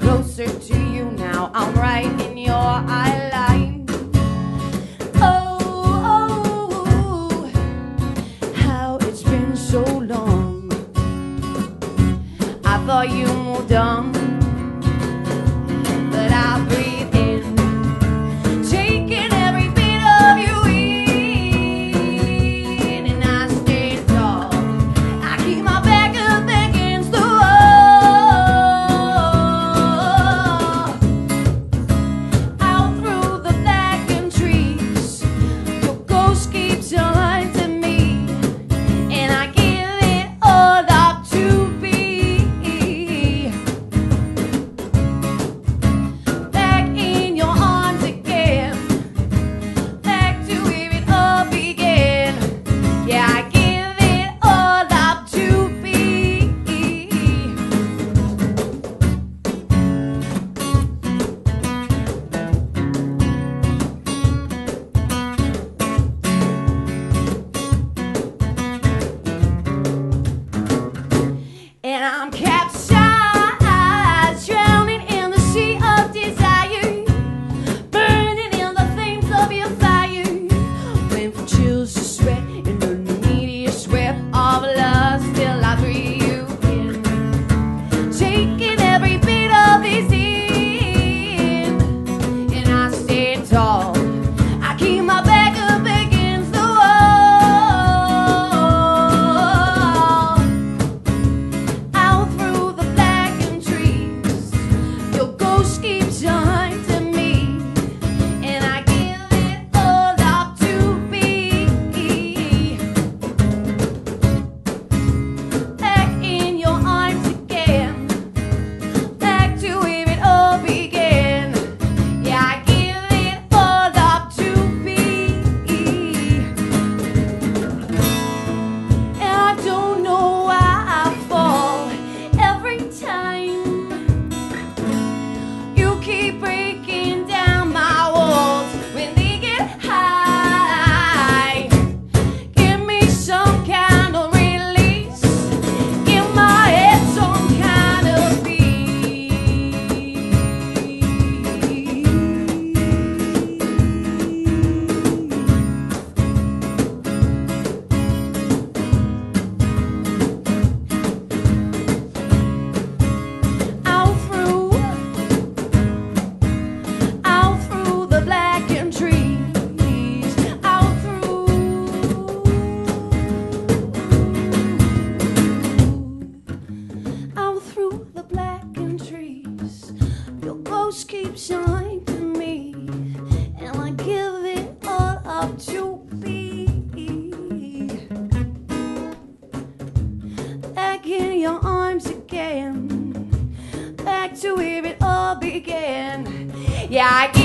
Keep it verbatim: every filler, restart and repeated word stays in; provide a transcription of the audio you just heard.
closer to you now. I'm right in your eye line. Oh, oh, how it's been so long. I thought you moved on, but I breathe in, taking every bit of you in, and I stay tall. I keep my back up against the wall. Out through the blackened trees, your ghost keeps on to me, and I give it all up to be back in your arms again, back to where it all began. Yeah, I give it all up to be. And I'm capsized, drowning in the sea of desire, burning in the flames of your fire. Went from chills to sweat in the immediate sweat of lust, till I breathe you in, taking every bit of this in, and I stay tall. I keep my back up against the wall. Out through the blackened trees, your ghost keeps on to me, and I give it all up to be back in your arms again, back to where it all began. Yeah, I give it all up to be, and I don't know why I fall every time. You keep breaking down my walls when they get high. Give me some kind of release, give my head some kind of peace. Out through, out through the blackened trees, out through, out through the blackened trees, your ghost keeps on to me, and I give it all up to be back in your arms again, back to where it all began. Yeah, I